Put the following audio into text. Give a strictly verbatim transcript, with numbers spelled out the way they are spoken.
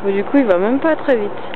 Du coup, il va même pas très vite.